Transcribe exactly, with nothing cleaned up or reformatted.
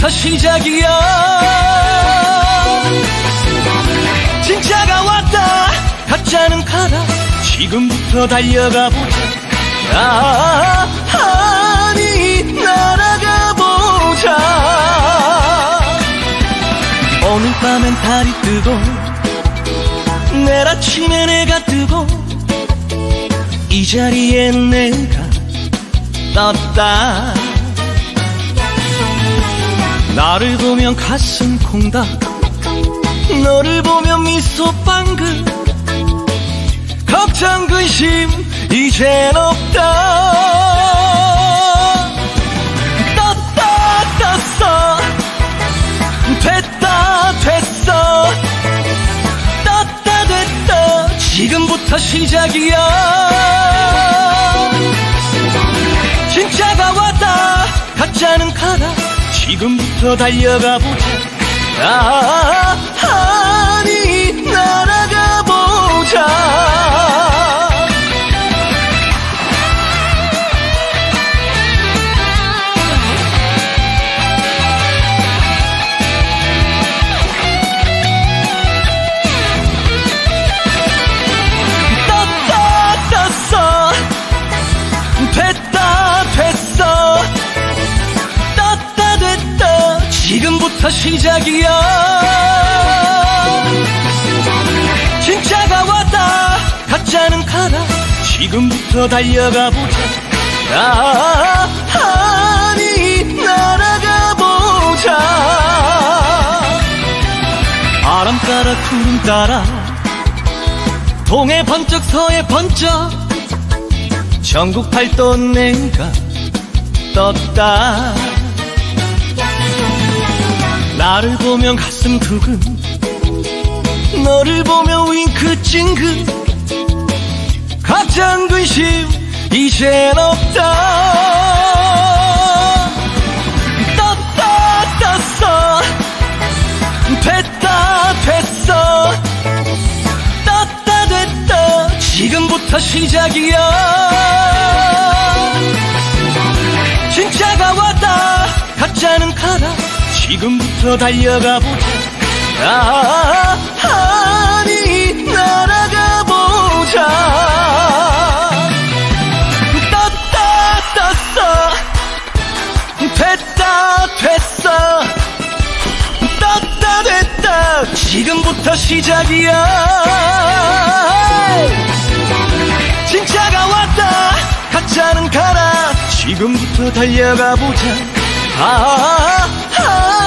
지금부터 시작이야. 진짜가 왔다 가짜는 가라. 지금부터 달려가 보자. 아, 아니 날아가 보자. 오늘 밤엔 달이 뜨고 내일 아침에 내가 뜨고 이 자리에 내가 떴다. 나를 보면 가슴 콩닥, 너를 보면 미소 빵긋. 걱정 근심 이젠 없다. 떴다 떴어, 됐다 됐어. 떴다 됐다 지금부터 시작이야. 진짜가 왔다 가짜는 가라. 지금부터 달려가 보자. 아, 아니 날아가 보자. 떴다 떴어, 됐다 됐어. 떴다 됐다 지금부터 시작이야. 진짜가 왔다 가짜는 가라. 지금부터 달려가 보자. 아, 아니 날아가 보자. 바람 따라 구름 따라 동해 번쩍 서해 번쩍 전국 팔도 내가 떴다. 나를 보면 가슴 두근, 너를 보면 윙크 찡긋. 걱정 근심 이젠 없다. 떴다 떴어, 됐다 됐어. 떴다 됐다 지금부터 시작이야. 진짜가 왔다 가짜는 가라. 지금부터 달려가 보자. 아, 아니 날아가 보자. 떴다 떴어, 됐다 됐어. 떴다 됐다 지금부터 시작이야. 진짜가 왔다 가짜는 가라. 지금부터 달려가 보자. 아, 아